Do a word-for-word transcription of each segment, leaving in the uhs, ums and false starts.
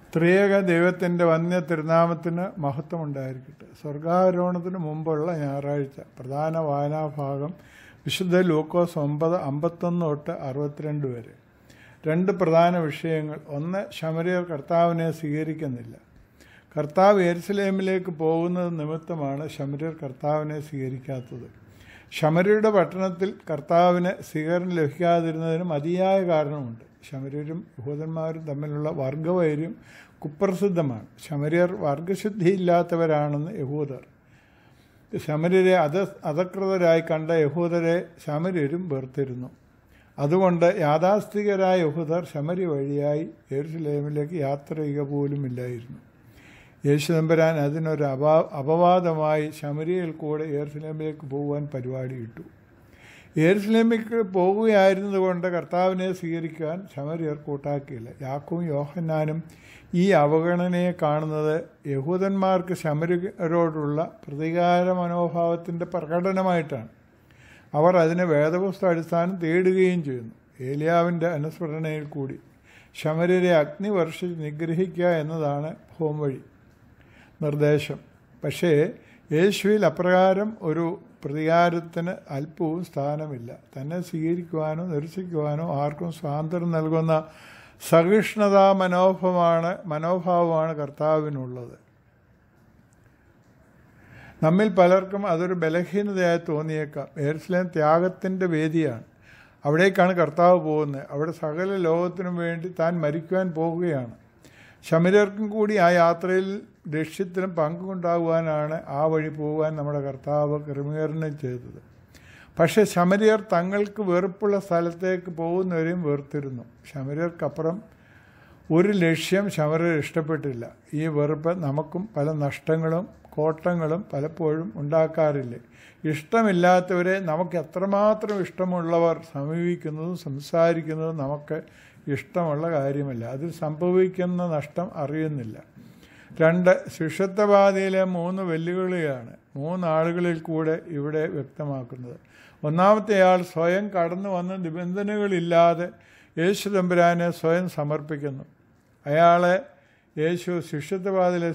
ത്രിയേക ദൈവത്തിൻ്റെ വന്യ തിരുനാമത്തിന് മഹത്വമുണ്ടായിരിക്കട്ടെ. സ്വർഗാരോഹണത്തിന് മുമ്പുള്ള ഞായറാഴ്ച പ്രധാന വായനാഭാഗം വിശുദ്ധ ലൂക്കോസ് ഒമ്പത് അമ്പത്തൊന്ന് തൊട്ട് അറുപത്തിരണ്ട് വരെ. രണ്ട് പ്രധാന വിഷയങ്ങൾ. ഒന്ന്, ശമര്യർ കർത്താവിനെ സ്വീകരിക്കുന്നില്ല. കർത്താവ് യെരുശലേമിലേക്ക് പോകുന്നത് നിമിത്തമാണ് ശമര്യർ കർത്താവിനെ സ്വീകരിക്കാത്തത്. ശമര്യരുടെ പട്ടണത്തിൽ കർത്താവിന് സ്വീകരണം ലഭിക്കാതിരുന്നതിന് മതിയായ കാരണമുണ്ട്. ശമര്യരും യഹൂദന്മാരും തമ്മിലുള്ള വർഗവൈര്യം കുപ്രസിദ്ധമാണ്. ശമര്യർ വർഗശുദ്ധിയില്ലാത്തവരാണെന്ന് യഹൂദർ. ശമര്യരെ അധ അധകൃതരായി കണ്ട യഹൂദരെ ശമര്യരും വെറുത്തിരുന്നു. അതുകൊണ്ട് യാഥാസ്ഥികരായ യഹൂദർ ശമര്യ വഴിയായി യെരുശലേമിലേക്ക് യാത്ര ചെയ്യുക പോലുമില്ലായിരുന്നു. യേശുദമ്പുരാൻ അതിനൊരു അപാ അപവാദമായി ശമര്യയിൽ കൂടെ യെരുശലേമിലേക്ക് പോകുവാൻ പരിപാടിയിട്ടു. യെരുശലേമിലേക്ക് പോകുകയായിരുന്നതുകൊണ്ട് കർത്താവിനെ സ്വീകരിക്കാൻ ശമര്യർ കൂട്ടാക്കിയില്ല. യാക്കോബും യോഹന്നാനും ഈ അവഗണനയെ കാണുന്നത് യഹൂദന്മാർക്ക് ശമര്യരോടുള്ള പ്രതികാര മനോഭാവത്തിൻ്റെ പ്രകടനമായിട്ടാണ്. അവർ അതിന് വേദപുസ്തക അടിസ്ഥാനം തേടുകയും ചെയ്യുന്നു. ഏലിയാവിൻ്റെ അനുസ്മരണയിൽ കൂടി ശമര്യരെ അഗ്നി വർഷിച്ച് നിഗ്രഹിക്കുക എന്നതാണ് പോംവഴി നിർദ്ദേശം. പക്ഷേ യേശുവിൽ അപ്രകാരം ഒരു പ്രതികാരത്തിന് അല്പവും സ്ഥാനമില്ല. തന്നെ സ്വീകരിക്കുവാനോ നിരസിക്കുവാനോ ആർക്കും സ്വാതന്ത്ര്യം നൽകുന്ന സഹിഷ്ണുതാ മനോഭാവമാണ് മനോഭാവമാണ് കർത്താവിനുള്ളത്. നമ്മിൽ പലർക്കും അതൊരു ബലഹീനതയായി തോന്നിയേക്കാം. യെരുശലേം ത്യാഗത്തിൻ്റെ വേദിയാണ്. അവിടേക്കാണ് കർത്താവ് പോകുന്നത്. അവിടെ സകല ലോകത്തിനും വേണ്ടി താൻ മരിക്കുവാൻ പോകുകയാണ്. ശമര്യർക്കും കൂടി ആ യാത്രയിൽ ലക്ഷ്യത്തിലും പങ്കുണ്ടാകുവാനാണ് ആ വഴി പോകുവാൻ നമ്മുടെ കർത്താവ് ക്രമീകരണം ചെയ്തത്. പക്ഷേ ശമര്യർ തങ്ങൾക്ക് വെറുപ്പുള്ള സ്ഥലത്തേക്ക് പോകുന്നവരെയും വെറുത്തിരുന്നു. ശമര്യർക്കപ്പുറം ഒരു ലക്ഷ്യം ശമര്യർ ഇഷ്ടപ്പെട്ടില്ല. ഈ വെറുപ്പ് നമുക്കും പല നഷ്ടങ്ങളും കോട്ടങ്ങളും പലപ്പോഴും ഉണ്ടാക്കാറില്ലേ? ഇഷ്ടമില്ലാത്തവരെ നമുക്ക് എത്രമാത്രം ഇഷ്ടമുള്ളവർ സമീപിക്കുന്നതും സംസാരിക്കുന്നതും നമുക്ക് ഇഷ്ടമുള്ള കാര്യമല്ല. അതിൽ സംഭവിക്കുന്ന നഷ്ടം അറിയുന്നില്ല. രണ്ട്, ശിഷ്യത്വപാതയിലെ മൂന്ന് വെല്ലുവിളിയാണ് മൂന്നാളുകളിൽ കൂടെ ഇവിടെ വ്യക്തമാക്കുന്നത്. ഒന്നാമത്തെയാൾ സ്വയം കടന്നു വന്ന നിബന്ധനകളില്ലാതെ യേശു തമ്പുരാനെ സ്വയം സമർപ്പിക്കുന്നു. അയാളെ യേശു ശിഷ്യത്വപാതയിലെ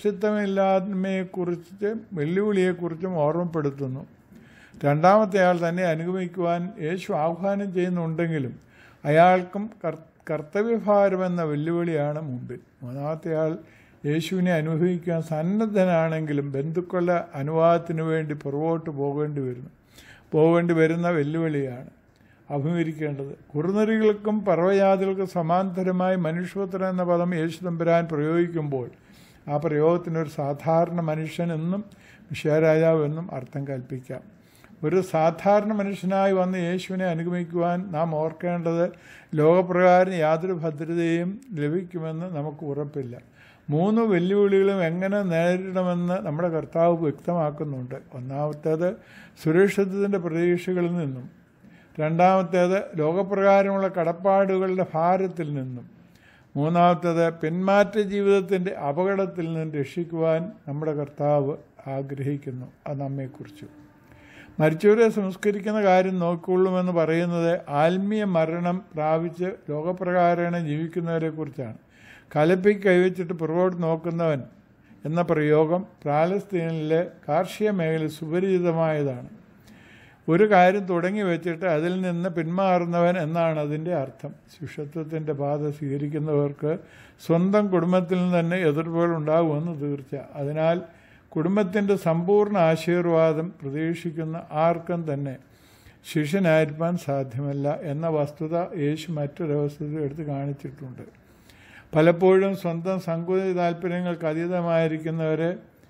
സുരക്ഷിതമില്ലായ്മയെക്കുറിച്ച് വെല്ലുവിളിയെക്കുറിച്ചും ഓർമ്മപ്പെടുത്തുന്നു. രണ്ടാമത്തെയാൾ തന്നെ അനുഗമിക്കുവാൻ യേശു ആഹ്വാനം ചെയ്യുന്നുണ്ടെങ്കിലും അയാൾക്കും കർത്തവ്യഭാരമെന്ന വെല്ലുവിളിയാണ് മുമ്പിൽ. മൂന്നാമത്തെയാൾ യേശുവിനെ അനുഭവിക്കാൻ സന്നദ്ധനാണെങ്കിലും ബന്ധുക്കളുടെ അനുവാദത്തിന് വേണ്ടി പുറകോട്ട് പോകേണ്ടി വരുന്നു പോകേണ്ടി വരുന്ന വെല്ലുവിളിയാണ് അഭിമുഖീകരിക്കേണ്ടത്. കുറുനരികൾക്കും പർവ്വജാതികൾക്കും സമാന്തരമായി മനുഷ്യപുത്രൻ എന്ന പദം യേശു തമ്പുരാൻ പ്രയോഗിക്കുമ്പോൾ ആ പ്രയോഗത്തിനൊരു സാധാരണ മനുഷ്യൻ എന്നും മിശിഹാരാജാവ് എന്നും അർത്ഥം കൽപ്പിക്കാം. ഒരു സാധാരണ മനുഷ്യനായി വന്ന് യേശുവിനെ അനുഗമിക്കുവാൻ നാം ഓർക്കേണ്ടത് ലോകപ്രകാരം യാതൊരു ഭദ്രതയും ലഭിക്കുമെന്ന് നമുക്ക് ഉറപ്പില്ല. മൂന്ന് വെല്ലുവിളികളും എങ്ങനെ നേരിടണമെന്ന് നമ്മുടെ കർത്താവ് വ്യക്തമാക്കുന്നുണ്ട്. ഒന്നാമത്തേത് സുരക്ഷിതത്തിൻ്റെ പ്രതീക്ഷകളിൽ നിന്നും, രണ്ടാമത്തേത് ലോകപ്രകാരമുള്ള കടപ്പാടുകളുടെ ഭാരത്തിൽ നിന്നും, മൂന്നാമത്തേത് പിന്മാറ്റ ജീവിതത്തിൻ്റെ അപകടത്തിൽ നിന്നും രക്ഷിക്കുവാൻ നമ്മുടെ കർത്താവ് ആഗ്രഹിക്കുന്നു. അത് നമ്മെക്കുറിച്ച്. മരിച്ചവരെ സംസ്കരിക്കുന്ന കാര്യം നോക്കിക്കൊള്ളുമെന്ന് പറയുന്നത് ആത്മീയ മരണം പ്രാപിച്ച് ലോകപ്രകാരേണ ജീവിക്കുന്നവരെ കുറിച്ചാണ്. കലപ്പിക്ക് കൈവച്ചിട്ട് പുറകോട്ട് നോക്കുന്നവൻ എന്ന പ്രയോഗം പാലസ്തീനിലെ കാർഷിക മേഖല സുപരിചിതമായതാണ്. ഒരു കാര്യം തുടങ്ങി വെച്ചിട്ട് അതിൽ നിന്ന് പിന്മാറുന്നവൻ എന്നാണ് അതിൻ്റെ അർത്ഥം. ശിഷ്യത്വത്തിൻ്റെ പാത സ്വീകരിക്കുന്നവർക്ക് സ്വന്തം കുടുംബത്തിൽ നിന്ന് തന്നെ എതിർപ്പുകൾ ഉണ്ടാകുമെന്ന് തീർച്ച. അതിനാൽ കുടുംബത്തിൻ്റെ സമ്പൂർണ്ണ ആശീർവാദം പ്രതീക്ഷിക്കുന്ന ആർക്കും തന്നെ ശിഷ്യനായിരിക്കാൻ സാധ്യമല്ല എന്ന വസ്തുത യേശു മറ്റൊരവസ്ഥയിൽ എടുത്ത് കാണിച്ചിട്ടുണ്ട്. പലപ്പോഴും സ്വന്തം സങ്കുചിത താല്പര്യങ്ങൾക്ക് അതീതമായിരിക്കുന്നവരെ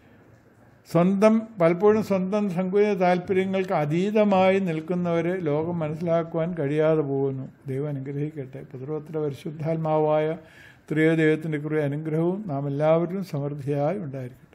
സ്വന്തം പലപ്പോഴും സ്വന്തം സങ്കുചിത താല്പര്യങ്ങൾക്ക് അതീതമായി നിൽക്കുന്നവരെ ലോകം മനസ്സിലാക്കുവാൻ കഴിയാതെ പോകുന്നു. ദൈവം അനുഗ്രഹിക്കട്ടെ. പുത്രപുത്ര പരിശുദ്ധാത്മാവായ ത്രിയേക ദൈവത്തിൻ്റെ കുറിയ അനുഗ്രഹവും നാം എല്ലാവരിലും സമൃദ്ധിയായി ഉണ്ടായിരിക്കട്ടെ.